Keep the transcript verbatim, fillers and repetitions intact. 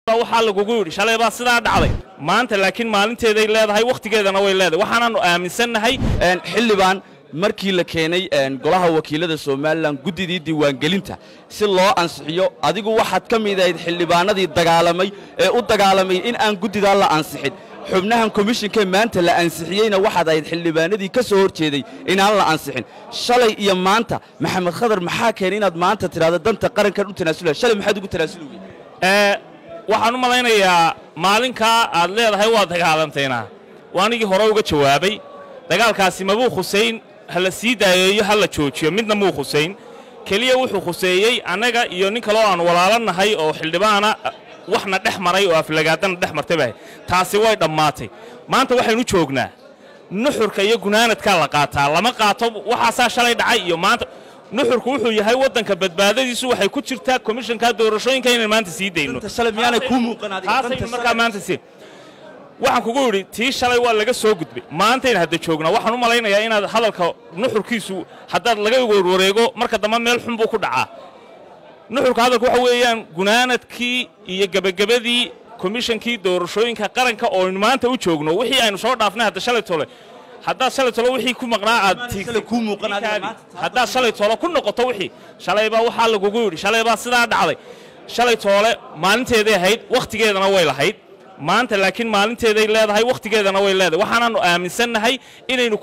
waxa lagugu yiri shalay baa sidaa dhacday maanta laakiin maalinteeday leedahay waqtigeedana way leedahay waxaan aaminsanahay een xilibaan markii la keenay een golaha wakiilada Soomaaliland gudidii diiwaan gelinta si loo ansixiyo adigu waxaad ka mid ahayd xilibaanadii dagaalamay ee u dagaalamay in aan gudida la ansixin xubnahan commissionka maanta la ansixiyayna waxaad ahayd xilibaanadii ka soo horjeeday in aan la ansixin shalay iyo maanta maxamed khadar maxaa keenay inaad maanta tiraado danta qaranka u tanaasulay shalay maxaad ugu tanaasulay ee waxaan u malaynayaa maalinka aad leedahay waa dagaalantayna waanigi hore uga jawaabay dagaalkaasi mabuu Xuseen hal sii daayeeyo hal joojiyo midna muu Xuseen kaliya wuxuu Xuseeyay anaga iyo nin kale oo aan walaalanahay oo xildhibaana waxna dhexmaray oo aflagaadan dhexmartay taasi way dhamaatay maanta waxaynu joognaa nuxurka iyo gunaanadka la qaataa lama qaato waxa shalay dhacay iyo maanta nuxurku wuxuu yahay wadanka badbaadadiisu waxay ku jirtaa commissionka doorashooyinka inay maanta sii deeyno shalay miyaanay ku muuqanaadeen marka maanta si waxaan kugu yiri tii shalay waa laga soo gudbay maanta in hadda joogna waxaan u malaynayaa inaad hadalka nuxurkiisu haddaad laga wareego marka dambe meel xun buu ku dhacaa nuxurka hadalku waxa weeyaan gunaanadkii iyo gabagabadii commissionkii doorashooyinka qaranka oo maanta u joogno wixii aynu soo dhaafnay hadda shalay tole hadda shalay tolo wixii ku maqnaa aad tiigtay ku muuqanaadeen hadda shalay tolo ku noqoto wixii shalay baa waxa lagugu yiri shalay baa sidaa dhacday shalay tole maalinteeday ahayd waqtigeedana way lahayd maanta laakiin maalinteeday leedahay waqtigeedana way leedahay waxaan aaminsanahay inaynu